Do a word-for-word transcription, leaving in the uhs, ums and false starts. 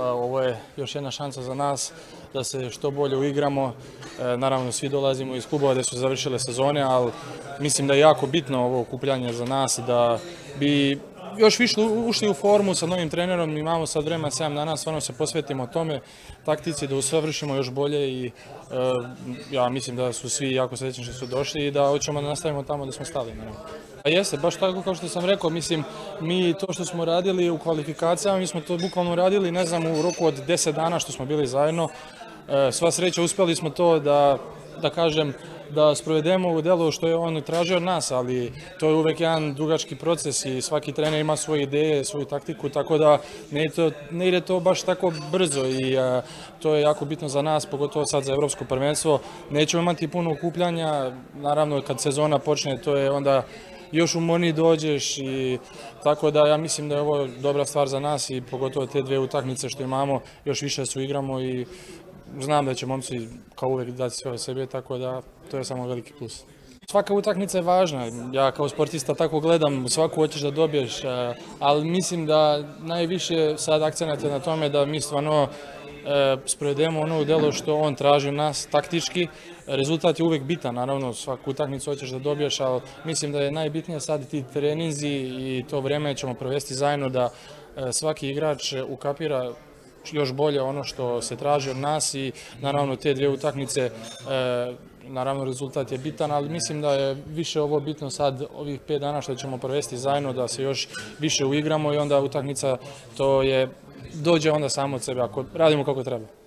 ovo je još jedna šansa za nas da se što bolje uigramo. Naravno, svi dolazimo iz klubova gdje su završile sezone, ali mislim da je jako bitno ovo okupljanje za nas i da bi još više ušli u formu sa novim trenerom. Imamo sad vremena sedam dana, stvarno se posvetimo tome taktici, da usavršimo još bolje i ja mislim da su svi jako srećni što su došli i da hoćemo da nastavimo tamo da smo stali. A jeste, baš tako kao što sam rekao, mislim, mi to što smo radili u kvalifikacijama, mi smo to bukvalno radili, ne znam, u roku od deset dana što smo bili zajedno. Sva sreća, uspjeli smo to da, da kažem, da sprovedemo u delo što je on tražio od nas, ali to je uvek jedan dugački proces i svaki trener ima svoje ideje, svoju taktiku, tako da ne, to, ne ide to baš tako brzo i a, to je jako bitno za nas, pogotovo sad za evropsko prvenstvo. Nećemo imati puno okupljanja, naravno kad sezona počne to je onda još umorniji dođeš i tako da ja mislim da je ovo dobra stvar za nas i pogotovo te dve utakmice što imamo, još više se igramo i znam da će momci kao uvijek dati sve od sebe, tako da to je samo veliki plus. Svaka utakmica je važna, ja kao sportista tako gledam, svaku hoćeš da dobiješ, ali mislim da najviše sad akcenat je na tome da mi stvarno sprovedemo ono u delo što on traži od nas taktički. Rezultat je uvijek bitan, naravno svaku utakmicu hoćeš da dobiješ, ali mislim da je najbitnije sad ti treninzi i to vrijeme ćemo provesti zajedno da svaki igrač ukapira još bolje ono što se traži od nas i naravno te dvije utakmice, naravno rezultat je bitan, ali mislim da je više ovo bitno sad ovih pet dana što ćemo provesti zajedno da se još više uigramo i onda utakmica to je dođe onda samo od sebe ako radimo kako treba.